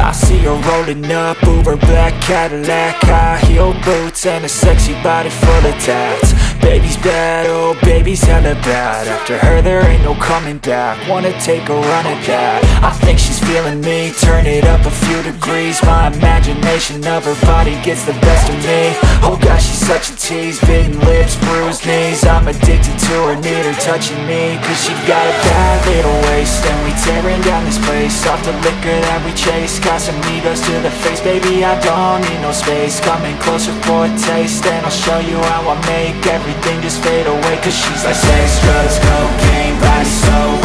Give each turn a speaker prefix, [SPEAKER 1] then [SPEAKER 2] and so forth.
[SPEAKER 1] I see her rolling up, Uber black Cadillac, high heel boots and a sexy body full of tats. Baby's bad, oh baby's hella bad. After her there ain't no coming back. Wanna take a run at that. I think she's feeling me, turn it up a few degrees. My imagination of her body gets the best of me. Oh gosh, she's such a tease, bitten lips, bruised knees. I'm addicted to her, need her touching me, cause she got a bad little waist. And we tearing down this place, off the liquor that we chase. Got some egos to the face, baby I don't need no space. Coming closer for a taste, and I'll show you how I make everything just fade away. Cause she's like sex, drugs, cocaine, body so